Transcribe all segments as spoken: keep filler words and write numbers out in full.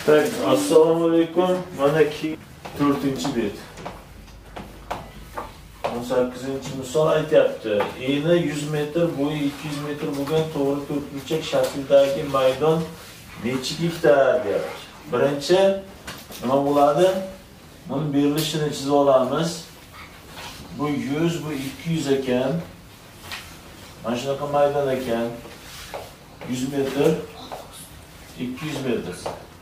Tak, assalomu alaykum. Mana ki to'rtinchi bet. o'n sakkizinchi misol aytyapti. Eni yuz metr, bo'yi ikki yuz metr bo'lgan to'g'ri to'rtburchak shakldagi maydon necha gektar deyapti. Birinchi nima bo'ladi? Buni berilishini chizib olamiz. Bu yuz, bu ikki yuz ekan. Mana shunaqa maydon ekan. yuz metr, ikki yuz metr.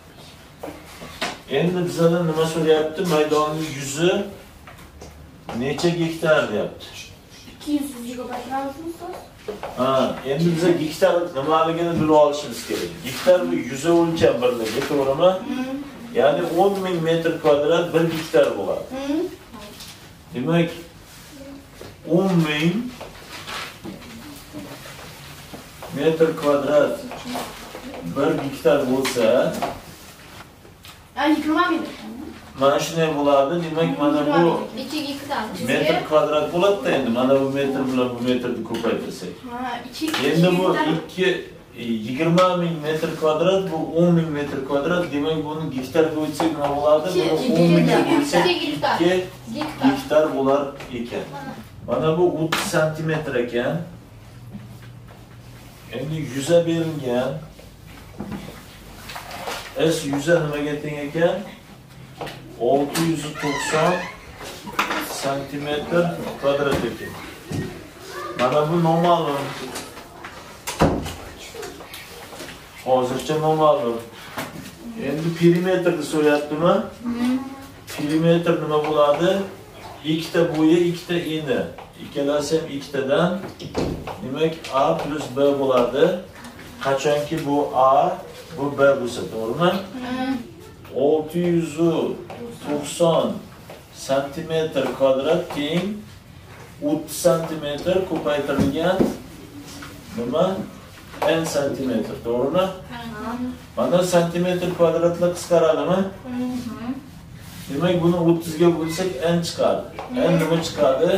Endi bizdan nima so'rayapti? Maydonning yuzi necha gektar deyapti. ikki yuz yuzga batamizmi? Ha, endi biza gektar nimaligini bilib olishimiz kerak. Gektar bu yuza o'lcham birligi, to'g'rimi? Ya'ni o'n ming metr kvadrat bir gektar bo'ladi. Demak, o'n ming metr kvadrat bir gektar bo'lsa, yigirma metr. mana shunday bo'ladi. Demak, mana bu ikki gektar. metr kvadrat bo'ladi endi. Mana bu metr bilan bu metrni ko'paytirsak. Ha, ikki Endi bu ikki yigirma ming metr kvadrat, bu o'n ming metr kvadrat. Demak, buni gektarga o'lchsak nima bo'ladi? Buni o'n mingga bo'lsak ikki gektar bo'lar ekan. Mana bu o'ttiz santimetr ekan. Endi yuza berilgan. S yuza nimaga teng ekan? olti yuz to'qson santimetr kvadrat ekan. Mana bu noma'lum. Hozircha noma'lum. Endi perimetrni so'rayaptimi? Perimetr nima bo'ladi? Ikkita bo'yi, ikkita eni. Ikkalasi ham ikkitadan. Demak, A plus B bo'ladi. Qachonki bu A, bu B bo'lsa, to'g'rimi? olti yuz to'qson santimetr kvadrat teng o'ttiz santimetr ko'paytirilgan nima? N santimetr, to'g'rimi? Mana santimetr kvadratlar qisqaradimi? Demak, buni o'ttiz ga bo'lsak N chiqadi. N nima chiqadi?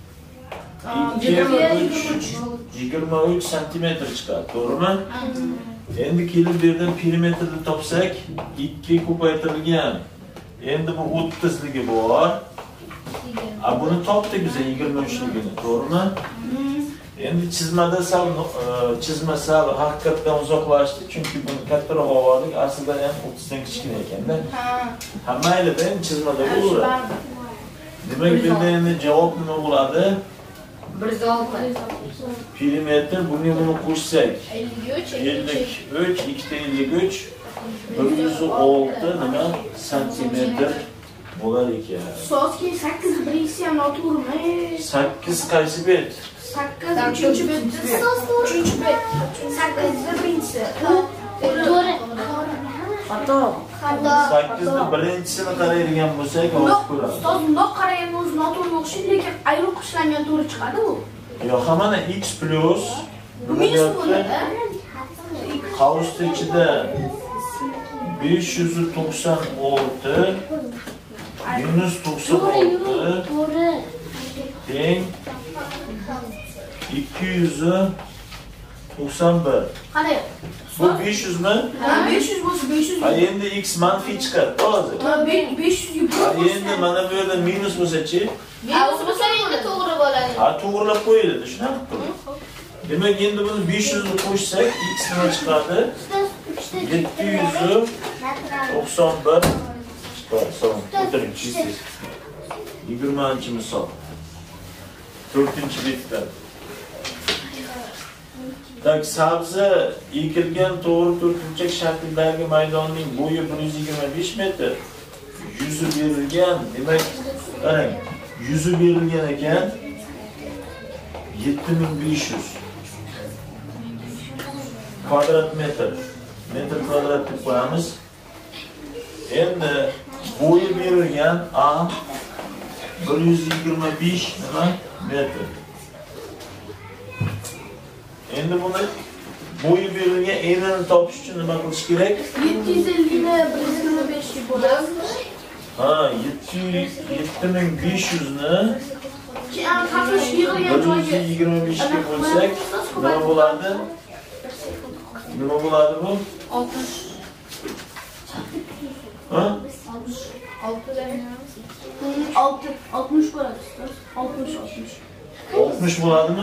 yigirma uch santimetr chiqadi, to'g'rimi? Endi kelib bu yerdan perimetrni topsak, ikki ko'paytirilgan. Endi bu o'ttiz ligi bor. A buni topdik biz yigirma uch ligini, to'g'rimi? Endi chizmada sal chizma sal haqiqatdan uzoqlashdi, chunki buni kattaroq oldik. Aslida ham o'ttiz dan kichkina ekanda. Ha. Ha, mayli-da, endi chizmada bo'laveradi. Demak, bu yerda endi javob nima bo'ladi? bir yuz olti. Perimetr, buni buni qo'shsak ellik uch, ikkita ellik uch, bir yuz olti nima santimetr bo'lar ekan. So'zki sakkiz birinchisi ham noto'g'rimi? sakkiz qaysi bet? sakkiz uchinchi bet. uchinchi bet. sakkiz birinchisi. To'g'ri. Xato. Xato. sakkizni birinchisini qaraydigan bo'lsak, hozir ko'ramiz. Ustoz, bundoq qaraymiz, noto'g'ri o'xshaydi, lekin ayrim qo'shilgan to'g'ri chiqadi u. Yo'q, mana x plus minus bo'ladi. Qavusning ichida besh yuz to'qson olti minus to'qson olti teng ikki yuz to'qson bir. Qani? Bu besh yuz mi? Ha, besh yuz bo'lsa besh yuz. Ha, endi x manfiy chiqadi, hozir. Ha, besh yuz ga Ha, endi mana bu yerda minus bo'lsa-chi? Minus bo'lsa endi to'g'ri bo'ladi. Ha, to'g'rilab qo'yiladi, shunaqa qilib. Demak, endi buni besh yuz ga qo'shsak, x nima chiqadi? yetti yuz to'qson bir. Son, o'tiring, chizsiz. yigirmanchi misol. to'rtinchi betdan. Tak, sabzi ekilgan to'g'ri to'rtburchak shakldagi maydonning bo'yi bir yuz yigirma besh metr. Yuzi berilgan, demak, qarang, yuzi berilgan ekan yetti ming besh yuz kvadrat metr. Metr kvadrat deb qo'yamiz. Endi bo'yi berilgan A bir yuz yigirma besh nima metr. Endi buni bo'yi berilgan enini topish uchun nima qilish kerak? yetti yuz ellik ni bir yuz yigirma besh ga bo'ladi. Ha, yetti ming besh yuz ni bir yuz yigirma besh ga bo'lsak, nima bo'ladi? Nima bo'ladi bu? oltmish. Ha? altı, altmış bo'ladi. altmış, altmış. oltmish bo'ladimi?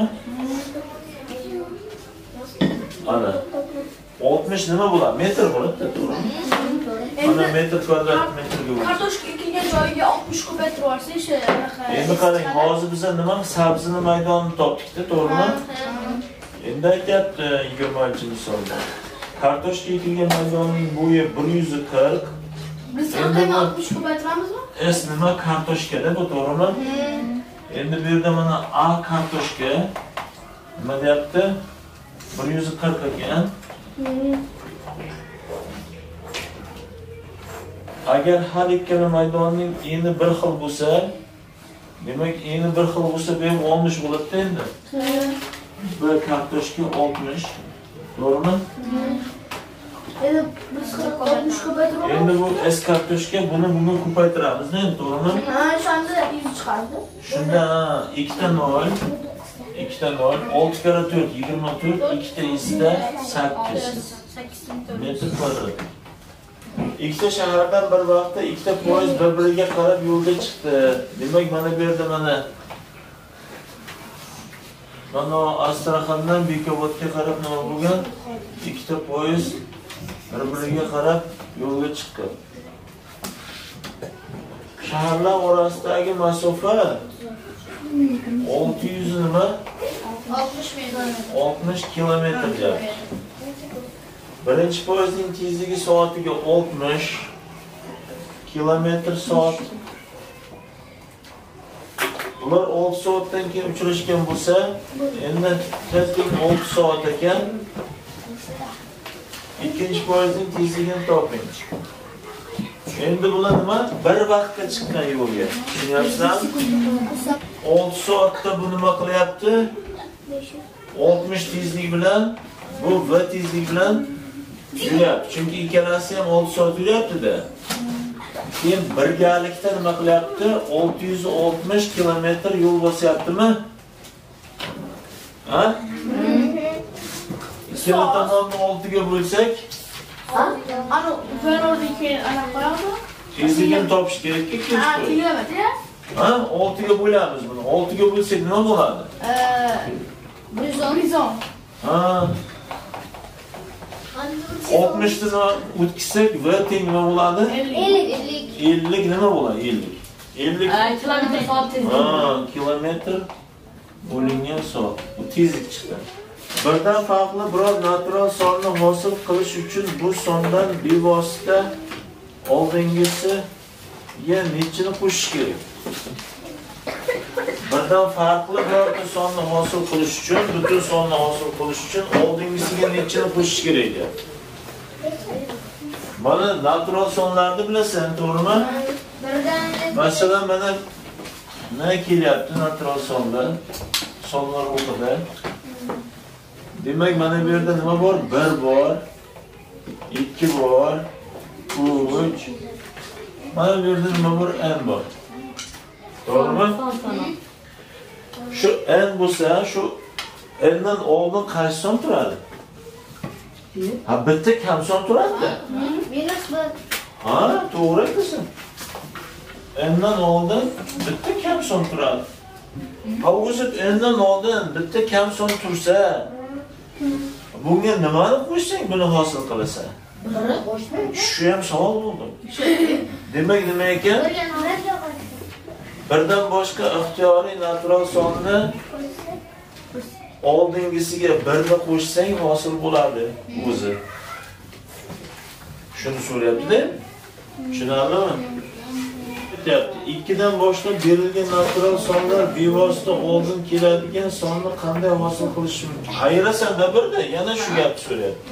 Ana. oltmish nima bo'ladi? Metr bo'ladi-da, to'g'rimi? Mana metr kvadrat metrga bo'ladi. Kartoshka ekilgan joyiga oltmish kub metr borsa, o'sha Endi qarang, hozir biz nima sabzini maydonini topdik-da, to'g'rimi? Endi aytyapti yigirmanchi misolda. Kartoshka ekilgan maydonning bo'yi bir yuz qirq. Biz qanday oltmish kub aytamizmi? Es nima kartoshkada bu, to'g'rimi? Endi bu yerda mana A kartoshka nima deyapti? bir yuz qirq ekan. Agar har ikkala maydonning eni bir xil bo'lsa, demak eni bir xil bo'lsa, bu ham oltmish bo'ladi endi. Bu kartoshka oltmish, to'g'rimi? Endi biz oltmish kub aytamiz. Endi bu S kartoshka, buni bunga ko'paytiramiz, endi to'g'rimi? Ha, shunda yuz chiqadi. Shunda ikkita nol, ikkita nol, olti karra to'rt, yigirma to'rt, ikkita isda sakkiz metr kvadrat. Ikkita shahardan bir vaqtda ikkita poyezd bir-biriga qarab yo'lga chiqdi. Demak, mana bu yerda mana mana Astraxandan Bekobodga qarab nima bo'lgan? Ikkita poyezd bir-biriga qarab yo'lga chiqdi. Shaharlar orasidagi masofa olti yuz nima? oltmish metr. oltmish kilometr deyapti. Birinchi poyezdning tezligi soatiga oltmish kilometr soat. Ular olti soatdan keyin uchrashgan bo'lsa, endi tezlik olti soat ekan. Ikkinchi poyezdning tezligini toping. Endi bular nima? Bir vaqtga chiqqan yo'lga. Tushunyapsizmi? olti soatda bu nima qilyapti? oltmish tezlik bilan, bu V tezlik bilan yuryapti. Chunki ikkalasi ham olti soat yuryapti-da. Keyin birgalikda nima qilyapti? olti yuz oltmish kilometr yo'l bosyaptimi? Ha? Ikkala tomonni oltiga bo'lsak, Ana Fener'deki keyin ana qo'yamiz. tezligini topish kerak-ku ikkinchi Ha, poyezd. kilometr ya. Ha, oltiga bo'lamiz buni. oltiga bo'lsak nima bo'ladi? bir yuz o'n. bir yuz o'n. Ha. oltmishni o'tkazsak, V teng nima bo'ladi? ellik. ellik nima bo'ladi? ellik. ellik Kilometr soat tezligi. Ha, kilometr bo'lingan soat. Bu tezlik chiqdi. Birdan farqli biror natural sonni hosil qilish uchun bu sondan bevosita oldingisiga nechini qo'shish kerak? Birdan farqli biror sonni hosil qilish uchun, butun sonni hosil qilish uchun oldingisiga nechini qo'shish kerak deyapti. Mana natural sonlarni bilasan, to'g'rimi? Masalan, mana nima kelyapti natural sonlar? Sonlar o'qida. Demak, mana bu yerda nima bor? bir bor, ikki bor, uch. Mana bu yerda nima bor? N bor. To'g'rimi? Shu N bo'lsa, shu N dan oldin qaysi son turadi? Ha, bitta kam son turadi-da. Minus bir. Ha, to'g'ri aytasan. N dan oldin bitta kam son turadi. Ha, o'zi N dan oldin bitta kam son tursa, bunga nimani qo'shsang buni hosil qilasan? Shu ham savol bo'ldi. Demak, nima ekan? Birdan boshqa ixtiyoriy natural sonni oldingisiga birni qo'shsang hosil bo'ladi o'zi. Shuni so'rayapti-da. Tushunarlimi? Aytyapti, ikkidan boshlab berilgan natural sonlar bevosita oldin keladigan sonni qanday hosil qilish mumkin? Ayirasan-da birda, yana shu gapni so'rayapti.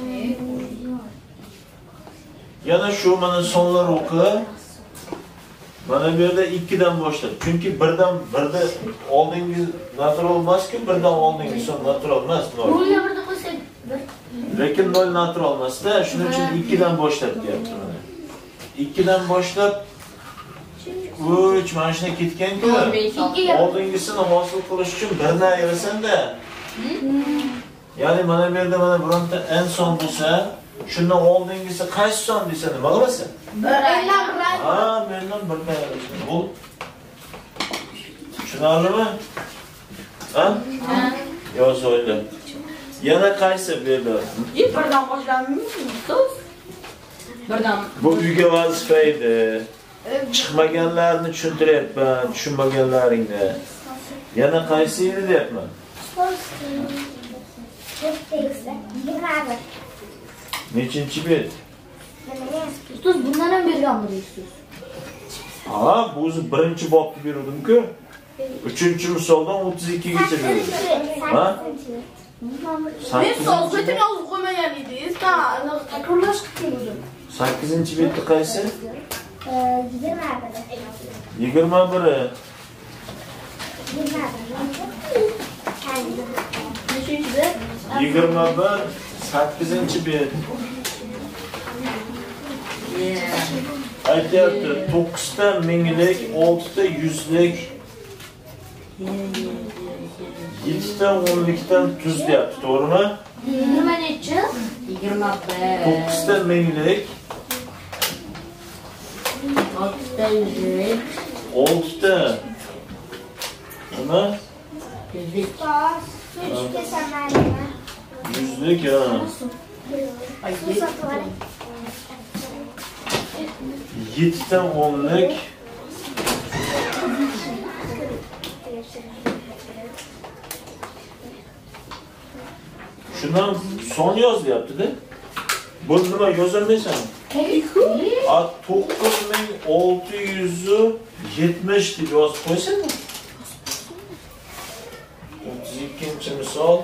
Yana shu mana sonlar o'qi. Mana bu yerda ikkidan boshlab. Chunki birdan birda oldingi natural emas-ku, birdan oldingi son natural emas. Nolga birda qo'ysak bir. Lekin nol natural emas-da, shuning uchun ikkidan boshlab deyapti mana. ikkidan boshlab uch mana shuna ketgan-ku. Oldingisini hosil qilish uchun birni ayirasan-da. Ya'ni mana bu yerda mana bironta n son bo'lsa, shundan oldingisi qaysi son desa nima qilasan? bir. Ha, mendan bir tayyorlashgan. Bu tushunarlimi? Ha? Yoz o'yla. Yana qaysi berdi? Birdan boshlanmaymi? So'z. Birdan. Bu uyga vazifa edi. Chiqmaganlarni tushuntiryapman, tushunmaganlaringni. Yana qaysi edi deyapman. Nechinchi bet? Ustoz bundan ham berganmidingiz? Ha, bu o'zi birinchi bobni berdim-ku. uchinchi misoldan o'ttiz ikkigacha berdim. Ha? Men so'zbetini yozib qo'ymagan edingiz. Ta, takrorlash qilib o'zim. sakkizinchi betni qaysi? yigirma bir. yigirma biri. Nechinchi bet? yigirma bir, sakkizinchi bet. Aytyapti, to'qqizta minglik, oltita yuzlik, yettita o'nlikdan tuz deyapti, to'g'rimi? Nima nechi? yigirma bir. to'qqizta minglik, oltita yuzlik. oltita nima? Yuzlik. Yuzlik, ha. yettita o'nlik, shundan son yoz deyapti-da. Bu nima yozolmaysan? A to'qqiz ming olti yuz yetmish deb yozib qo'ysana. o'ttiz ikkinchi misol.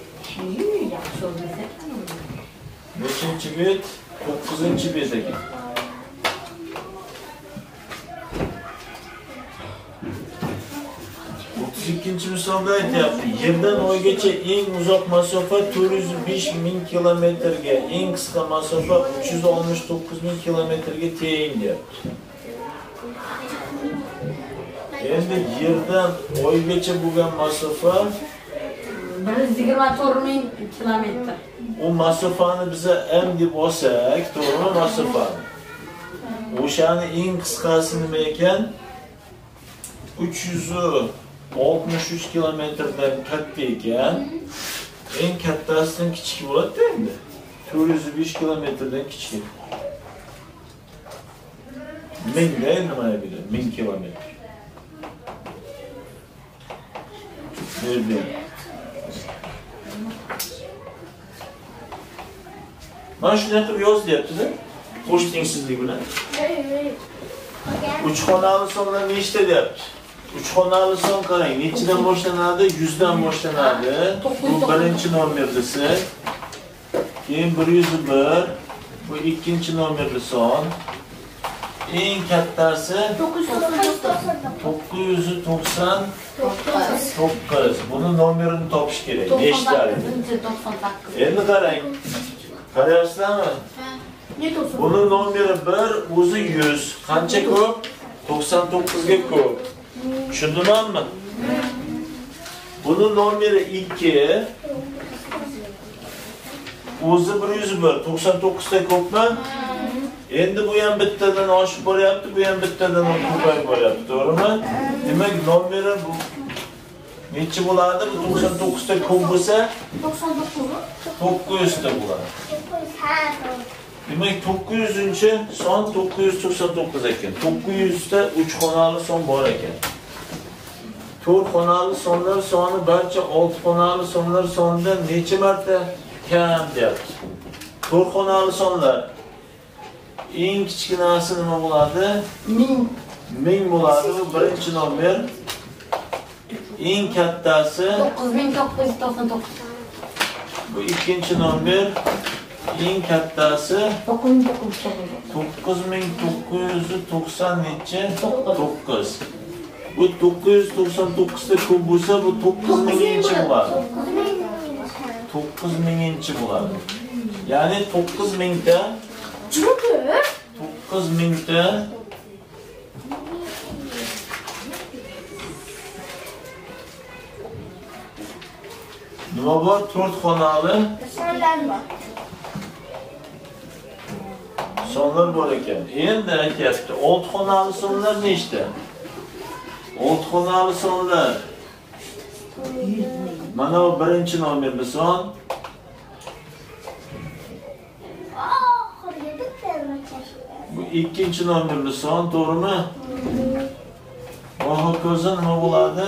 Nechinchi bet? to'qqizinchi bet ekan. o'ttiz ikkinchi misolda aytyapti, yerdan oygacha eng uzoq masofa to'rt yuz besh ming kilometrga, eng qisqa masofa uch yuz oltmish to'qqiz ming kilometrga teng deyapti. Endi yerdan oygacha bo'lgan masofa bir yuz yigirma to'rt ming kilometr. O masofani biza m deb olsak, to'g'rimi masofani? O'shani eng qisqasi nima ekan? uch yuz oltmish uch kilometrdan katta ekan. Eng kattasidan kichik bo'ladi endi. to'rt yuz besh kilometrdan kichik. Mingda nima deydi? ming kilometr. Berdi. Mana shunday qilib yoz deyapti-da. Qo'sh tengsizlik bilan. uch xonali sonlar nechta deyapti? uch xonali son qarang, nechidan boshlanadi? yuz dan boshlanadi. Bu birinchi nomerdasi. Keyin bir yuz bir, bu ikkinchi nomerli son. Eng kattasi to'qqiz yuz to'qson to'qqiz. Buni nomerini topish kerak. Nechta? Endi qarang. Qarayapsizlarmi? Buni nomeri bir, o'zi yuz. Qancha ko'p? to'qson to'qqiz ga ko'p. Tushundingizmi? Buni nomeri ikki. O'zi bir yuz bir, to'qson to'qqiz ta ko'pmi? Endi bu ham bittadan oshib boryapti, bu ham bittadan ko'payib boryapti, to'g'rimi? Demak, nomeri bu necha bo'ladi? Bu to'qson to'qqiz ta ko'p bo'lsa, to'qqiz yuz ta bo'ladi. Demak, to'qqiz yuzinchi son to'qqiz yuz to'qson to'qqiz ekan. to'qqiz yuz ta uch xonali son bor ekan. to'rt xonali sonlar soni barcha olti xonali sonlar sonidan necha marta kam deyapti. to'rt xonali sonlar eng kichkinasi nima bo'ladi? ming. ming bo'ladi. Bu birinchi nomer. Eng kattasi to'qqiz ming to'qqiz yuz to'qson to'qqiz. bu ikkinchi nomer. Eng kattasi to'qqiz ming to'qqiz yuz to'qson to'qqiz. to'qqiz ming to'qqiz yuz to'qson necha? to'qqiz. Bu to'qqiz yuz to'qson to'qqiz ta ko'p bo'lsa, bu to'qqiz minginchi bo'ladi. to'qqiz minginchi bo'ladi. Ya'ni to'qqiz mingta to'qqiz mingta nima bor? to'rt xonali sonlar bor ekan. Endi aytyapti, olti xonali sonlar nechta? olti xonali sonlar. Mana bu birinchi nomerli son. Bu ikkinchi nomerli son, to'g'rimi? Bu ho'kizi nima bo'ladi?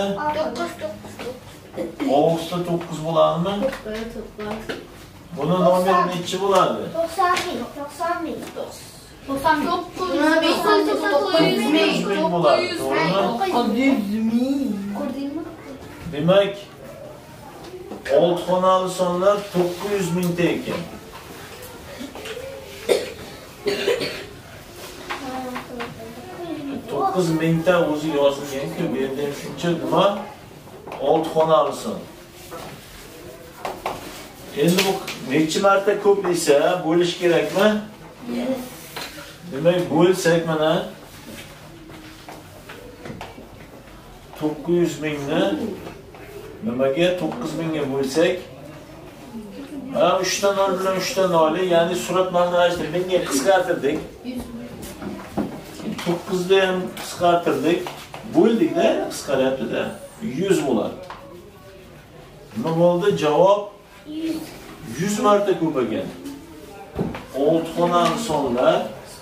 oltita to'qqiz bo'ladimi? Buni nomeri nechi bo'ladi? to'qson ming. to'qson ming. to'qson to'qqiz ming. bo'ladi, to'g'rimi? Ko'rdingmi? Demak, olti xonali sonlar to'qqiz yuz mingta ekan. to'qqiz mingta o'zi yozilgan-ku, bu yerda ham shuncha nima? olti xonali son. Endi bu necha marta ko'p desa, bo'lish kerakmi? Demak, bo'lsak mana to'qqiz yuz mingni nimaga to'qqiz mingga bo'lsak, ha uch ta nol bilan uch ta nol, ya'ni surat mahnajni mingga qisqartirdik. to'qqiz da ham qisqartirdik. Bo'ldik-da, qisqaryapti-da. yuz bo'ladi. Nima bo'ldi? Javob yuz marta ko'paygan. olti xonali sonlar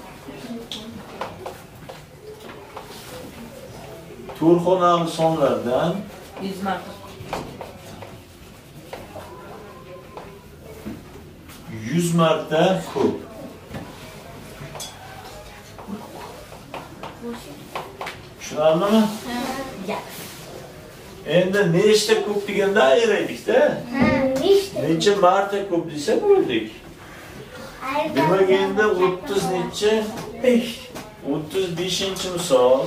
to'rt xonali sonlardan yuz marta. yuz marta ko'p. Tushunarlimi? Endi nechta ko'p deganda ayiraylik-da. Necha marta ko'p desa bo'ldik. Demak, endi o'ttiz necha? besh. o'ttiz beshinchi misol.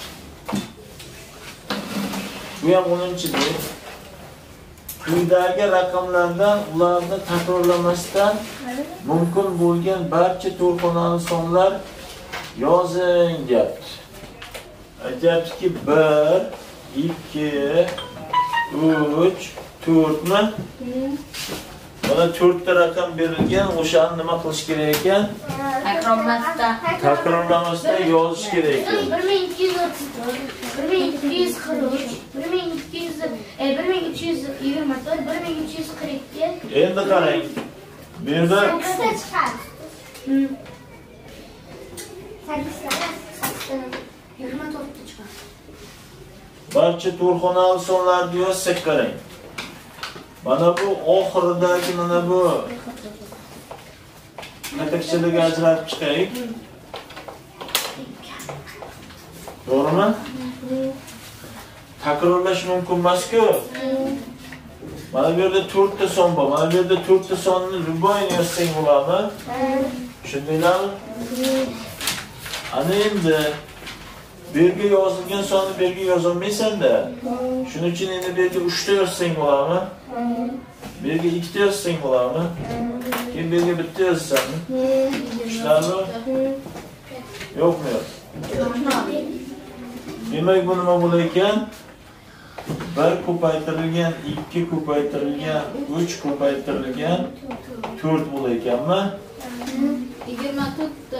Bu ham o'ninchidir. Quyidagi raqamlardan ularni takrorlamasdan mumkin bo'lgan barcha to'rxonali sonlar yozing deyapti. Aytyaptiki bir, ikki, uch, to'rt mi? Mana to'rtta raqam berilgan, o'shani nima qilish kerak ekan? Takrorlamasdan. Takrorlamasdan yozish kerak ekan. bir ming ikki yuz o'ttiz to'rt, bir ming ikki yuz qirq uch, bir ming ikki yuz, e bir ming uch yuz yigirma to'rt, bir ming uch yuz qirq ikki. Endi qarang. Bu yerda sakkizta chiqadi. sakkizta. yigirma to'rtta chiqadi. barcha to'rxonali sonlarni yozsak qarang. Mana bu oxiridagi mana bu katakchalarga ajratib chiqaylik. To'g'rimi? Takrorlash mumkin emas-ku. Mana bu yerda to'rtta son bor. Mana bu yerda to'rtta sonni любойni yozsang bo'ladimi? Tushundinglarmi? Ana endi bu yerga yozilgan sonni bu yerga yozolmaysan-da. Shuning uchun endi bu yerga uch ta yozsang bo'ladimi? Bu yerga ikki ta yozsang bo'ladimi? Keyin bu yerga bitta yozsanmi? Tushunarlimi? Yo'qmi? Demak, bu nima bo'lar ekan? bir ko'paytirilgan, ikki ko'paytirilgan, uch ko'paytirilgan, to'rt bo'lar ekanmi? yigirma to'rtta.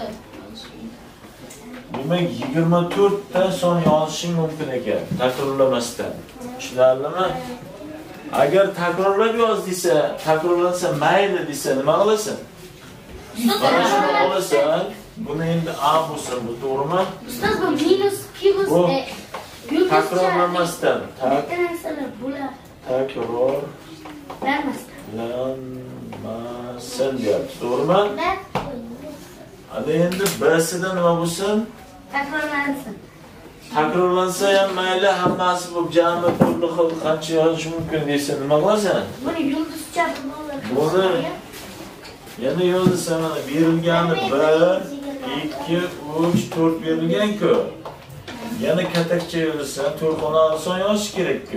Demak, yigirma to'rtta son yozishing mumkin ekan, takrorlamasdan. Tushunarlimi? Agar takrorlab yoz desa, takrorlansa mayli desa, nima qilasan? Mana shuni olasan, buni endi A bo'lsin, bu to'g'rimi? Ustoz, bu minus ikki Bu e takrorlamasdan, bitta narsalar bular. takrorlanmasdan deyapti, to'g'rimi? Ana endi B'sida nima bo'lsin? Takrorlansin. Takrorlansa ham mayli, hammasi bu jami turli xil qancha yozish mumkin desa, nima qilasan? Buni yulduzcha bo'ladi. Buni yana yozasan, mana berilgani bir, ikki, uch, to'rt berilgan-ku. Yana katakcha yozasan, to'rxonali son yozish kerak-ku.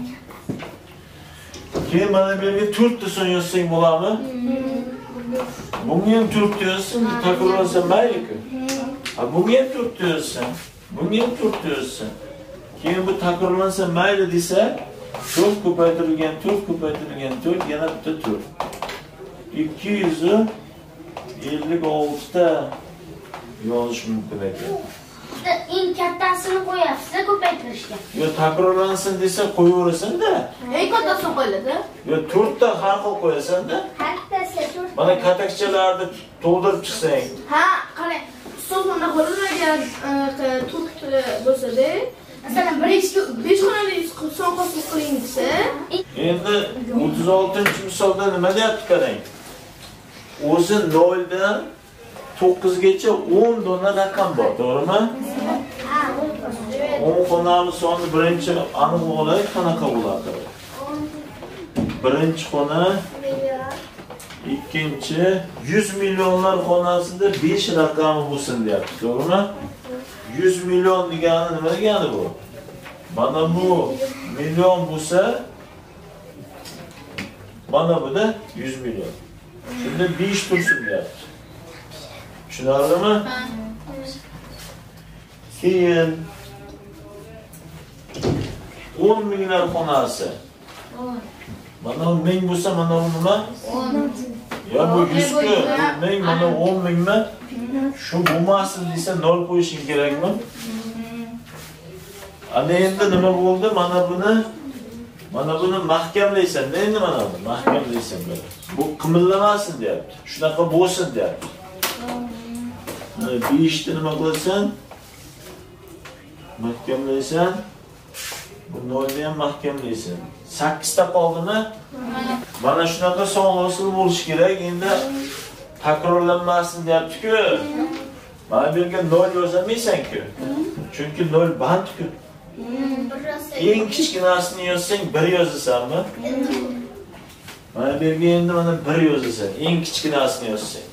Keyin mana bu yerga to'rtta son yozsang bo'ladimi? Bunga ham to'rtta yozsang, takrorlansa mayli-ku. Ha, bunga ham to'rtta yozsan, bunga ham to'rtta yozsan. Keyin bu takrorlansa mayli desa, to'rt ko'paytirilgan, to'rt ko'paytirilgan, to'rt yana bitta to'rt. ikki yuz ellik olti ta Yozish mumkin ekan. Eng kattasini qo'yapsiz ko'paytirishga. Yo takrorlansin desa qo'yaverasan-da. Eng kattasini qo'yiladi. Yo to'rtta har xil qo'yasan-da. Kattasi to'rt. Mana katakchalarni to'ldirib chiqsang, Ha, qarang. Ustoz mana qo'lida agar to'rt bo'lsa-da, masalan besh xonali son hosil qiling desa, endi o'ttiz oltinchi misolda nima deyapti qarang. O'zi noldan to'qqizgacha o'n dona raqam bor, to'g'rimi? Ha, o'n xonali sonni birinchi aniq olaylik, qanaqa bo'ladi? Birinchi xona, million. ikkinchi yuz millionlar xonasida besh raqami bo'lsin deyapti, to'g'rimi? yuz million degani nima degani bu? Mana bu million bo'lsa, mana bu da yuz million. Shunda besh tursin deyapti. Tushunarlimi? Keyin o'n minglar xonasi. Mana bu ming bo'lsa, mana bu nima? Ya bu yuz ku, ming, mana o'n mingmi? Shu bo'lmasin desa nol qo'yishing kerakmi? Ana endi nima bo'ldi? Mana buni mana buni mahkamlaysan. Endi mana buni mahkamlaysan böyle. Bu qimillamasin deyapti. Shunaqa bo'lsin deyapti. Mana besh ni nima qilasan? Mahkamlaysan. Bu nolni ham mahkamlaysan. sakkiz ta qoldimi? Mana shunaqa son hosil bo'lish kerak. Endi takrorlanmasin deyapti-ku. Mana bu yerga nol yozamaysan-ku. Chunki nol band-ku. Eng kichkinasini yozsang bir yozasanmi? Mana bu yerga endi mana bir yozasan. Eng kichkinasini yozsang.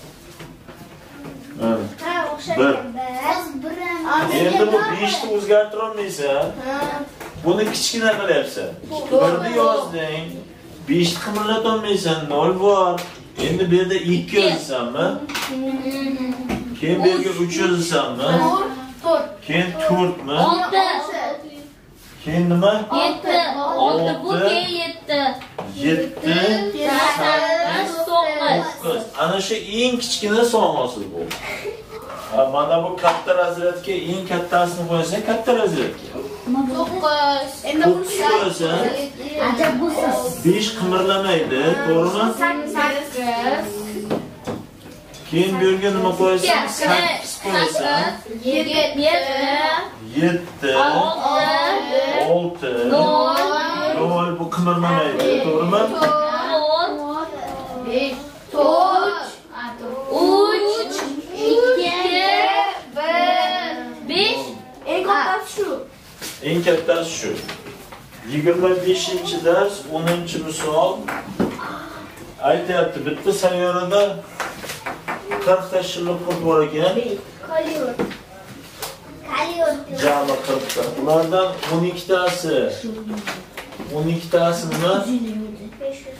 Mana. Ha, o'xshagan. Bir. Bir. Endi bu besh ni o'zgartira olmaysan. Buni kichkina qilyapsan. birni yozding. besh ni qimirlata olmaysan. nol bor. Endi bu yerda ikki yozasanmi? Keyin bu yerga uch yozasanmi? to'rt. Keyin to'rt mi? olti, Keyin nima? yetti, olti bu keyin yetti, yetti, sakkiz, to'qqiz. to'qqiz. Ana shu eng kichkina son hosil bu. Ha, mana bu katta razryadga eng kattasini qo'yasang, katta razryadga. to'qqiz. Endi to'qqiz qo'yasan, Ajab bo'lsiz. besh qimirlamaydi, to'g'rimi? sakkiz. Keyin bu yerga nima qo'yasan? sakkiz qo'yasan, yetti. yetti, olti, olti, nol, nol bu qimirlamaydi, to'g'rimi? to'rt, besh. to'rt. uch, ikki, bir. besh. Eng kattasi shu. Eng kattasi shu. yigirma beshinchi dars, o'ninchi misol. Aytyapti, bitta sayyorada qirq ta shilliq qurt bor ekan. Kaliyor. Kaliyor. Jami qirq ta. Ulardan o'n ikki tasi. o'n ikki tasi nima? besh yuz.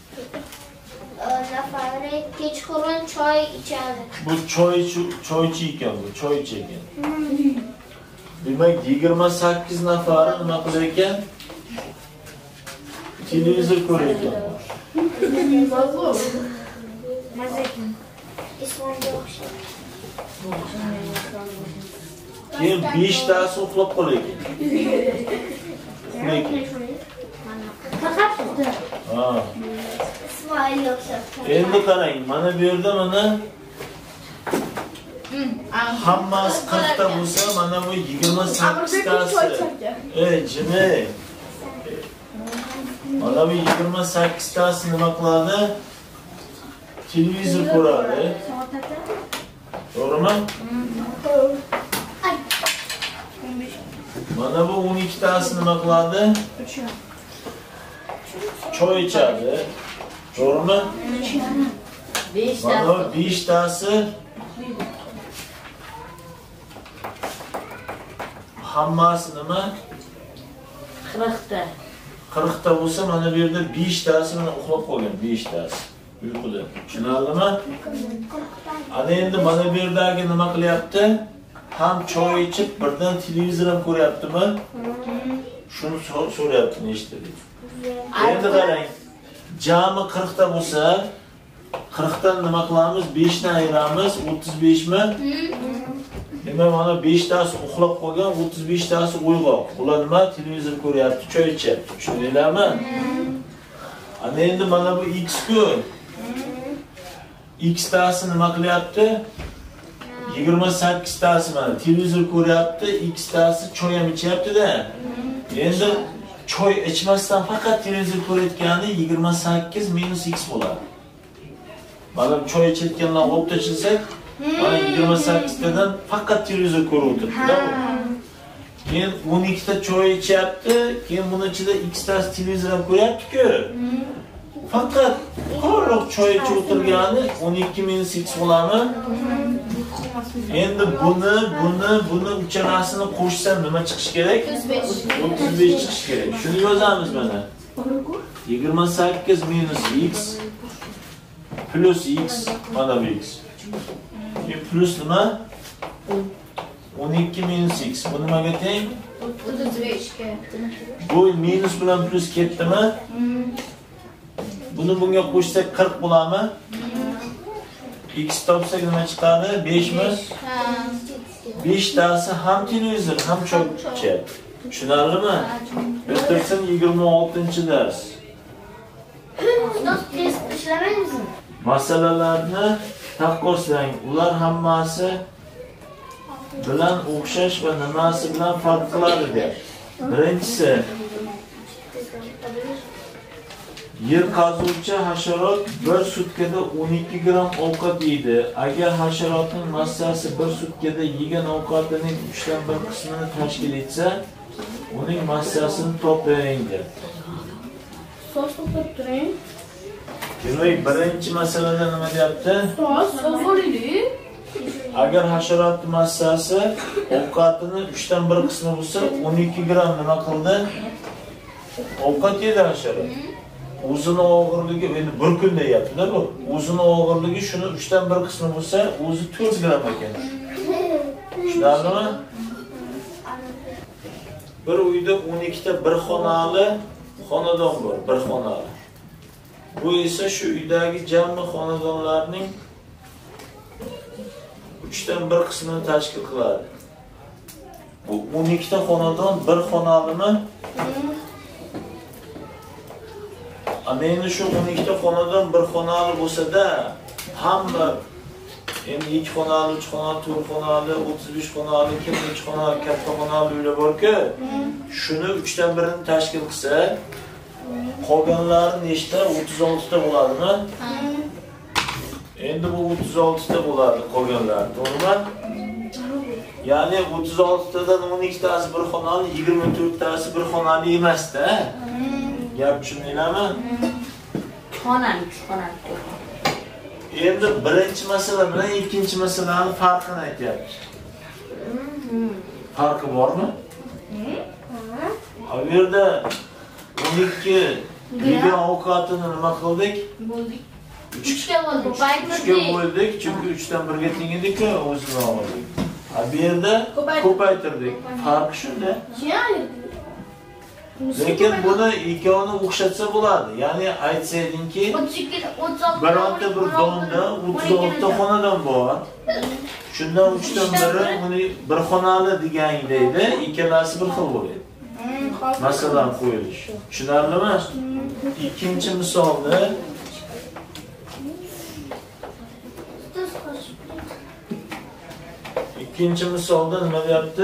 Nafari kechqurun choy ichadi. Bu choy choychi ekan, bu choychi ekan. Demak, yigirma sakkiz nafari nima qilar ekan? Televizor ko'rar ekan. Mazakin. Ismonga o'xshaydi. Keyin besh tasi uxlab qolar ekan. Uxlaydi. Faqat Ha. Ismoil o'xshaydi. Endi qarang, mana bu yerda mana hammasi qirq ta bo'lsa, mana bu yigirma sakkiz tasi. Ey, jimi. Mana bu yigirma sakkiz tasi nima qiladi? Televizor ko'radi. To'g'rimi? Mana bu o'n ikki tasi nima qiladi? Choy ichadi. To'g'rimi? besh. Mana bu besh tasi hammasi nima? qirq ta. qirq ta bo'lsa, mana bu yerda besh tasi mana uxlab qolgan, besh tasi. Uyquda. Tushunarlimi? Ana endi mana bu yerdagi nima qilyapti? Ham choy ichib, birdan televizor ham ko'ryaptimi? Shuni so'rayapti, nechta deb. Endi qarang. Jami qirq ta bo'lsa, qirqdan nima qilamiz? besh dan ayiramiz, o'ttiz besh mi? Demak, mana besh tasi uxlab qolgan, o'ttiz besh tasi uyg'oq. Ular nima? Televizor ko'ryapti, choy ichyapti. Tushundinglarmi? Ana endi mana bu x ku. X tasi nima qilyapti? yigirma sakkiz tasi mana televizor ko'ryapti, x tasi choy ham ichyapti-da. Endi choy ichmasdan faqat televizor ko'rayotgani yigirma sakkiz minus x bo'ladi. Mana choy ichayotganlar olib tashlasak, mana yigirma sakkiz tadan faqat televizor ko'rib o'tiribdi-da. Keyin o'n ikki ta choy ichyapti, keyin buni ichida x tasi televizor ham ko'ryapti-ku. Faqat qoriq choy ichib o'tirgani o'n ikki minus x bo'ladimi? Endi buni, buni, buni uchalasini qo'shsam nima chiqishi kerak? o'ttiz besh chiqishi kerak. Shuni yozamiz mana. yigirma sakkiz minus x plus x mana bu x. Keyin plus nima? o'n ikki minus x. Bu nimaga teng? o'ttiz besh ga. Bu minus bilan plus ketdimi? Buni bunga qo'shsak qirq bo'ladimi? X topsak nima chiqadi? besh mi? besh tasi ham televizor, ham choy ichyapti. Tushunarlimi? Bitirsin yigirma oltinchi dars. Ustoz test ishlamaymizmi? Masalalarni taqqoslang. Ular hammasi bilan o'xshash va nimasi bilan farq qiladi deb. Birinchisi, yer qazuvchi hasharot bir sutkada o'n ikki gram ovqat yeydi. Agar hasharotning massasi bir sutkada yegan ovqatining uchdan bir qismini tashkil etsa, uning massasini toplang deb. So'z to'xtab turing. Demak, birinchi masalada nima deyapti? So'z, so'z bo'laylik. Agar hasharot massasi ovqatining uchdan bir qismi bo'lsa, o'n ikki gram nima qildi? Ovqat yedi hasharot. O'zini og'irligi, endi bir kun deyapti-da bu. O'zini og'irligi shuni uchdan bir qismi bo'lsa, o'zi to'rt gram ekan. Tushunarlimi? Bir uyda o'n ikki ta bir xonali xonadon bor, bir xonali. Bu esa shu uydagi jami xonadonlarning uchdan bir qismini tashkil qiladi. Bu o'n ikki ta xonadon bir xonalimi? Endi shu o'n ikki ta xonadon bir xonali bo'lsa-da, hamma endi ikki xonali, uch xonali, to'rt xonali, o'ttiz besh xonali, yigirma uch xonali, katta xonali uylar bor-ku, shuni uchdan birini tashkil qilsa, qolganlari nechta? o'ttiz olti ta bo'ladimi? Endi bu o'ttiz olti ta bo'ladi qolganlar, to'g'rimi? Ya'ni o'ttiz olti tadan o'n ikki tasi bir xonali, yigirma to'rt tasi bir xonali emas-da. Gap tushundinglarmi? Xonali, xonali. Endi birinchi masala bilan ikkinchi masalaning farqini aytyapti. Farqi bormi? Bu yerda o'n ikki yegan ovqatini nima qildik? Bo'ldik. uch ga bo'ldik. uch ga bo'ldik, chunki uch dan bir ga teng edi-ku, o'zini oldik. Bu yerda ko'paytirdik. Farqi shunda. Lekin buni ikkovini o'xshatsa bo'ladi. Ya'ni aytsaydingki, bironta bir donda o'ttiz olti ta xonadon bor. Shundan uch dan biri buni bir xonali deganda edi, ikkalasi bir xil bo'ladi. Masalan qo'yilish. Tushunarlimi? Ikkinchi misolni Ikkinchi misolda nima deyapti?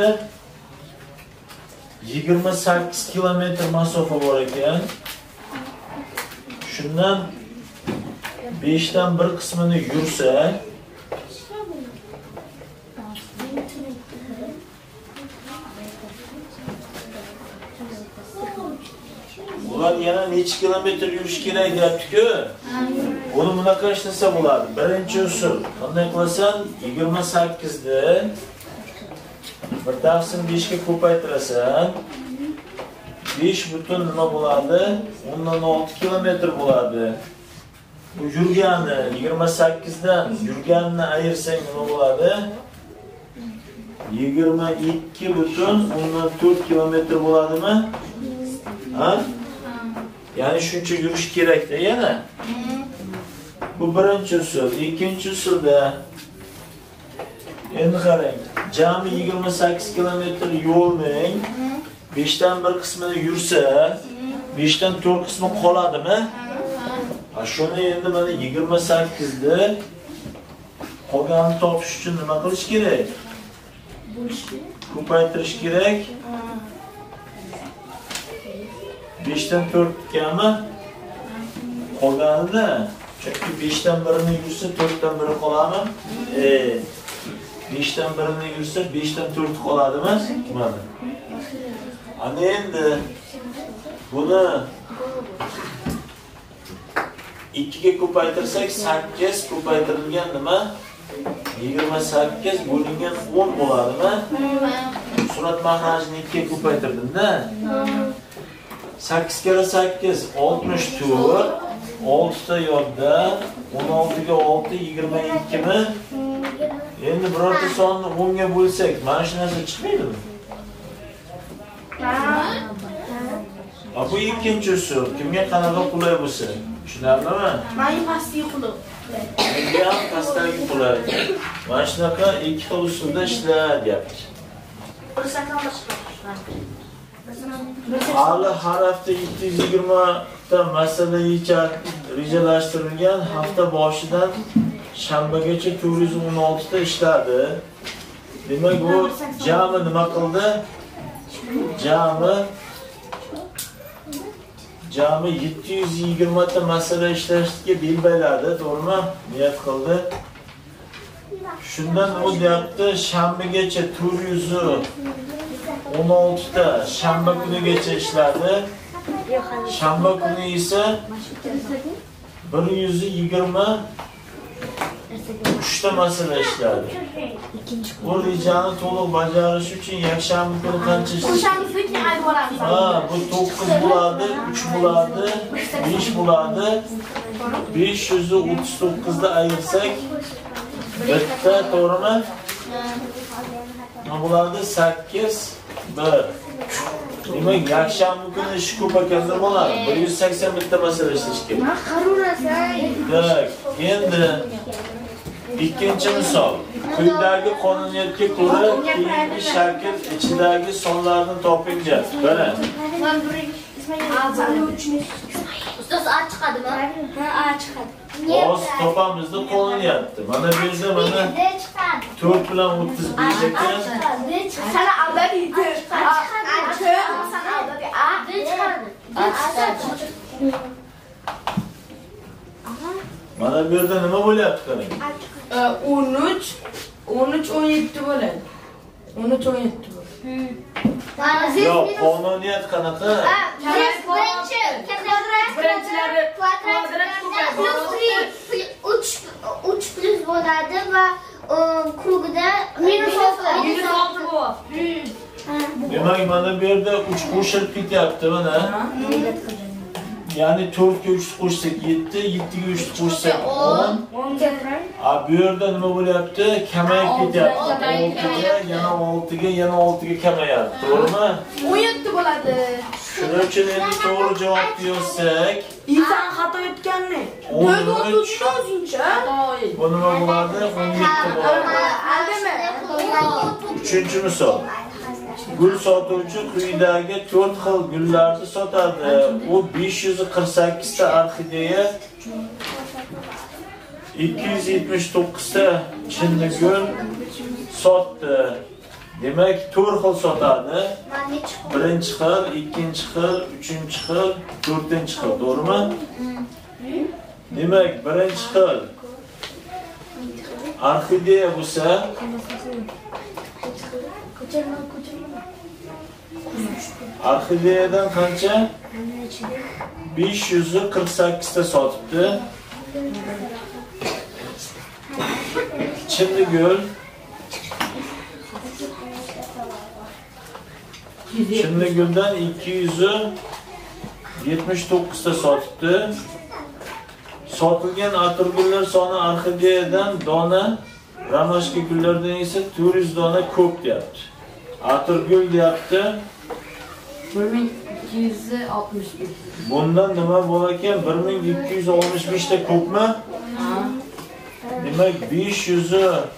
yigirma sakkiz kilometr masofa bor ekan. Shundan besh dan bir qismini yursa, ular yana necha kilometr yurish kerak deyapti-ku. Buni bunaqa ishlasa bo'ladi. Birinchi usul. Qanday qilasan? yigirma sakkiz ni bir taqsim besh ga ko'paytirasan. besh butun nima bo'ladi? o'ndan olti kilometr bo'ladi. Bu yurgani yigirma sakkiz dan yurganini ayirsang nima bo'ladi? yigirma ikki butun o'ndan to'rt kilometr bo'ladimi? Ha? Ya'ni shuncha yurish kerak-da yana. Bu birinchi usul. Ikkinchi usulda endi qarang. Jami yigirma sakkiz kilometr yo'lning beshdan bir qismini yursa, beshdan to'rt qismi qoladimi? Ha, shuni endi mana yigirma sakkiz da qolganini topish uchun nima qilish kerak? Ko'paytirish kerak. beshdan to'rtgami? Qolganida, chunki beshdan birini yursa to'rtdan biri qoladimi? E, beshdan birini yursa beshdan to'rt qoladimi? Mana. Ana endi buni ikkiga ko'paytirsak sakkiz ko'paytirilgan nima? yigirma sakkiz bo'lingan o'n bo'ladimi? Surat mahrajini ikkiga ko'paytirdim-da. sakkiz kere sakkiz oltmish to'rt, olti ta yodda, o'n olti ga olti yigirma ikki mi? Endi birorta sonni o'n ga bo'lsak, mana shu narsa chiqmaydimi? Ha, bu ikkinchi usul. Kimga qanaqa qulay bo'lsa, tushunarlimi? Meni pastga qulay. Menga ham pastdagi qulay. Mana shunaqa ikki xil usulda ishlayapti. Hali har hafta yetti yuz yigirma ta masala yechar rejalashtirilgan, hafta boshidan shanbagacha to'rt yuz o'n olti ta ishladi. Demak, bu jami nima qildi? Jami jami yetti yuz yigirma ta masala ishlashga bel bayladi, to'g'rimi? Niyat qildi. Shundan u deyapti, shanbagacha to'rt yuz o'n olti ta shanba kunigacha ishladi. Shanba kuni esa bir yuz yigirma uch ta masala ishladi. Bu rejani to'liq bajarish uchun yakshanba kuni qancha ishlash? Ha, bu to'qqiz bo'ladi, uch bo'ladi, besh bo'ladi. besh yuz o'ttiz to'qqiz da ayirsak bitta, to'g'rimi? Nima bo'ladi? sakkiz bir. Demak, yakshanba kuni ish ko'p ekanda bo'ladi. bir yuz sakson bitta masala ishlash kerak. Ma qarurasan. Tak, endi ikkinchi misol. Quyidagi qonuniyatga ko'ra keyingi shakl ichidagi sonlarni toping deyapti. Mana. Ustoz A chiqadimi? Ha, A chiqadi. Oz topamizda qonuniyatni. Mana bu yerda mana to'rt bilan o'ttiz besh ekan. Sana aldadi. A chiqadi. Sana aldadi. A chiqadi. Mana bu yerda nima bo'lyapti qarang. o'n uch o'n uch o'n yetti bo'ladi. o'n uch o'n yetti bo'ladi. Yo'q, qonuniyat qanaqa? Birinchi Birinchilari kvadrat uch plus bo'ladi va krugida minus olti bo'ladi. Demak, mana bu yerda uch qo'shilib ketyapti, mana. Ya'ni to'rt ga uch qo'shsak yetti, yetti ga uch qo'shsak o'n. A bu yerda nima bo'lyapti? Kamayib ketyapti. olti ga, yana olti ga, yana olti ga kamayapti, to'g'rimi? o'n yetti bo'ladi. Shuning uchun endi to'g'ri javobni yozsak, inson xato etganni. o'n uch o'zincha. bu nima bo'ladi? o'n yetti bo'ladi. Aldimi? Uchinchi misol. Gul sotuvchi quyidagi to'rt xil gullarni sotadi. U besh yuz qirq sakkiz ta orxideya, ikki yuz yetmish to'qqiz ta chinni gul sotdi. Demak, to'rt xil sotadi. Birinchi xil, ikkinchi xil, uchinchi xil, to'rtinchi xil, to'g'rimi? Demak, birinchi xil orxideya bo'lsa, orxideyadan qancha? besh yuz qirq sakkiz ta sotibdi. Chinni gul Chinni guldan ikki yuz yetmish to'qqiz ta sotibdi. Sotilgan atirgullar soni orxideyadan dona, ramashka gullardan esa to'rt yuz dona ko'p deyapti. Atirgul deyapti bir ming ikki yuz oltmish besh. bundan nima bo'lar ekan? bir ming ikki yuz oltmish besh ta ko'pmi? Demek besh yuz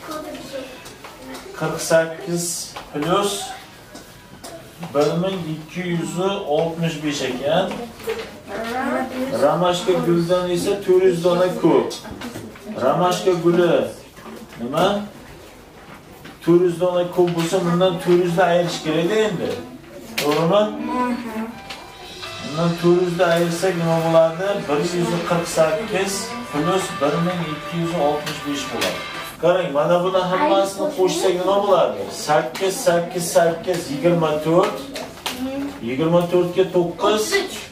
qirq sakkiz plus bir ming ikki yuz oltmish besh ekan. Ramashka guldan esa to'rt yuz dona ko'p. Ramashka guli nima? to'rt yuz dona ko'p bo'lsa, bundan to'rt yuz da ayirish kerak endi. To'g'rimi? Bundan to'rt yuz da ayirsak nima bo'ladi? bir yuz qirq sakkiz plus bir ming ikki yuz oltmish besh bo'ladi. Qarang, mana buni hammasini qo'shsak nima bo'ladi? sakkiz sakkiz sakkiz yigirma to'rt. yigirma to'rt ga to'qqiz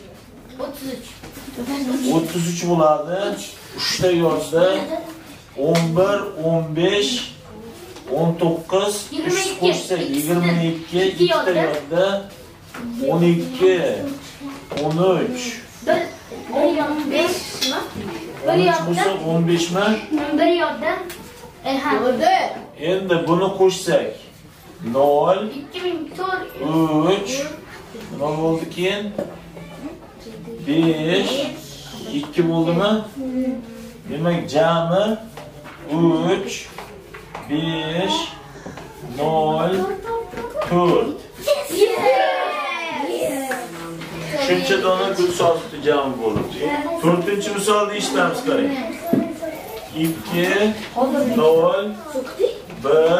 o'ttiz uch bo'ladi. uch ta yozdi. o'n bir o'n besh o'n to'qqiz uch qo'shsak yigirma ikki, ikki ta yozdi. o'n ikki o'n uch o'n besh o'n uch bo'lsa o'n besh mi? bir yodda Endi buni qo'shsak nol ikki ming to'rt uch nima bo'ldi keyin? besh ikki bo'ldimi? Demak, jami uch besh nol to'rt. Shuncha dona gul sotibdi jami bo'lib. to'rtinchi misolni eshitamiz qarang. ikki nol bir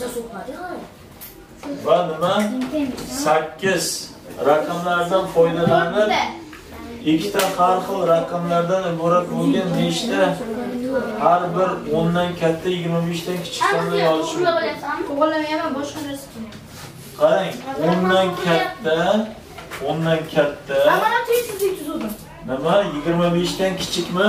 va nima? sakkiz raqamlardan foydalanib ikkita har xil raqamlardan iborat bo'lgan nechta har bir o'ndan katta yigirma besh dan kichik sonda yozish mumkin. To'g'rilamayman, boshqa narsa qilmayman. Qarang, o'ndan katta, o'ndan katta. Mana tezlik tuzdim. Nima? yigirma besh dan kichikmi?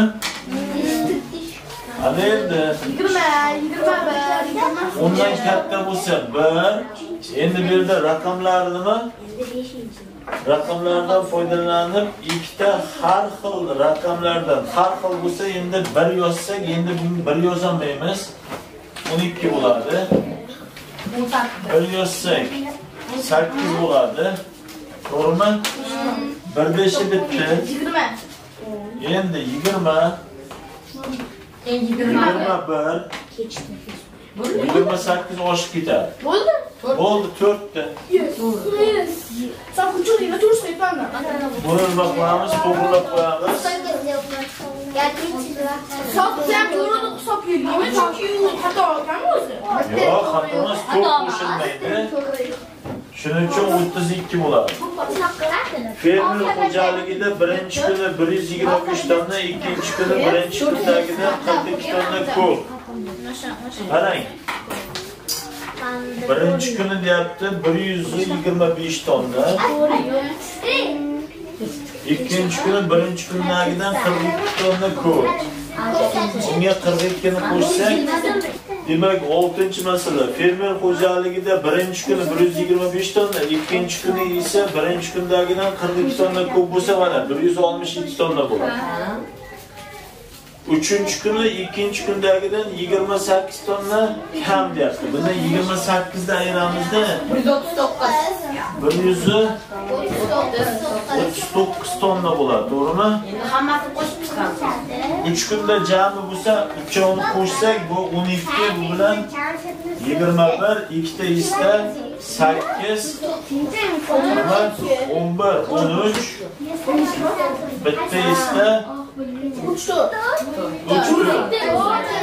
Ana endi yigirma, yigirma bir, yigirma. o'ndan katta bo'lsa bir. Endi bu yerda raqamlar nima? Raqamlardan foydalanib ikkita har xil raqamlardan har xil bo'lsa endi bir yozsak, endi buni bir yozolmaymiz. o'n ikki bo'ladi. bir yozsak sakkiz bo'ladi. To'g'rimi? bir beshi bitti. yigirma. Endi yigirma yigirma bir yigirma sakkiz oshib ketadi. Bo'ldi? Bo'ldi, to'rtta. Sen kuchuklarga to'g'ri aytmanda. Buni nima qilamiz? To'g'rilab qo'yamiz. Hisobsam to'g'ri hisob berganman, chunki u xato olgan o'zi. Yo'q, xato emas, to'rt qo'shilmaydi. Shuning uchun o'ttiz ikki bo'ladi. Fermer xo'jaligida birinchi kuni bir yuz yigirma besh dona, ikkinchi kuni birinchi kundagidan qirq ikki dona ko'p. Qarang. Birinchi kuni deyapti bir yuz yigirma besh dona. Ikkinchi kuni birinchi kundagidan qirq ikki dona ko'p. Unga qirq ikki ni qo'shsak, demak oltinchi masala. Fermer xo'jaligida birinchi kuni bir yuz yigirma besh dona, ikkinchi kuni esa birinchi kundagidan qirq ikki dona ko'p bo'lsa, mana bir yuz oltmish ikki dona bo'ladi. Uchinchi kuni ikkinchi kundagidan yigirma sakkiz dona kam deyapti. Buni yigirma sakkiz dan ayramizda bir yuz o'ttiz to'qqiz dona bo'ladi, to'g'rimi? Endi hammasini qo'shib chiqamiz. uch kunda jami bo'lsa, uchovini qo'shsak, bu o'n ikki, bu bilan yigirma bir, ikkita esa sakkiz, o'n bir, o'n uch, bitta esa uch to'rt. uch to'rt.